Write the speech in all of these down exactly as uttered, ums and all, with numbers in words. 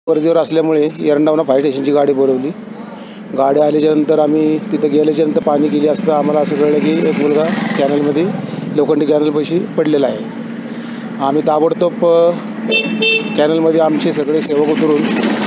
वर्दीवर असल्यामुळे एरंडावना फायर स्टेशनची गाडी बोलवली. गाडी आल्याच्यानंतर आम्ही तिथं गेल्याच्यानंतर पाणी गेली असता आम्हाला असं कळलं की एक मुलगा कॅनलमध्ये लोखंडी कॅनलपाशी पडलेला आहे. आम्ही ताबडतोब कॅनलमध्ये आमचे सगळे सेवक उतरून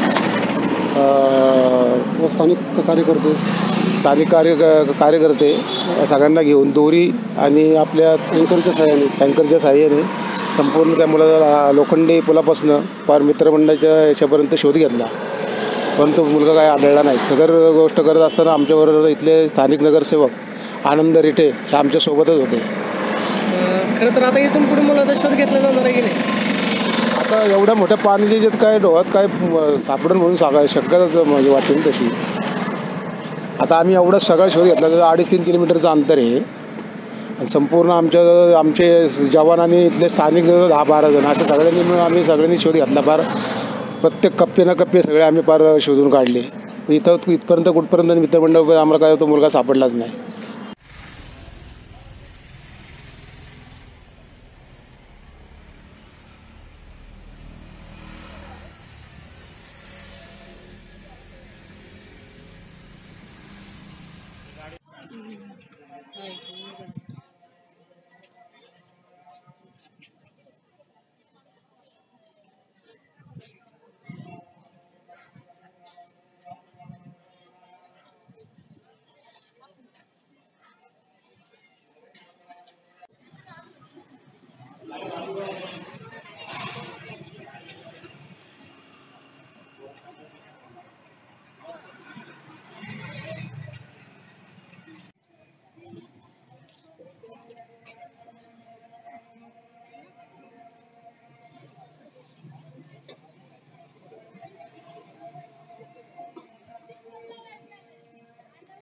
स्थानिक कार्यकर्ते स्थानिक कार्य कार्यकर्ते सगळ्यांना घेऊन दोरी आणि आपल्या टँकरच्या सहाय्याने टँकरच्या साहाय्याने संपूर्ण त्या मुलाला लोखंडी पुलापासून फार मित्रमंडळाच्या याच्यापर्यंत शोध घेतला, परंतु मुलगा काय आढळला नाही. सदर गोष्ट करत असताना आमच्याबरोबर इथले स्थानिक नगरसेवक आनंद रिठे हे आमच्यासोबतच होते. खरं तर आता इथून पुढे मुलाचा शोध घेतला जाणार आहे की नाही? आता एवढ्या मोठ्या पाण्याच्या याच्यात काय डोहात काय सापडून म्हणून सांगा शक्यताच म्हणजे वाटेल तशी. आता आम्ही एवढाच सगळा शोध घेतला तर अडीच तीन किलोमीटरचं अंतर आहे आणि संपूर्ण आमच्या आमचे जवान आणि इथले स्थानिक जवळ दहा बारा जण अशा सगळ्यांनी मिळून आम्ही सगळ्यांनी शोध घेतला. फार प्रत्येक कप्पे ना कप्पे सगळे आम्ही फार शोधून काढले. इथं इथपर्यंत कुठपर्यंत मित्रमंडळ आम्हाला काय तो मुलगा सापडलाच नाही.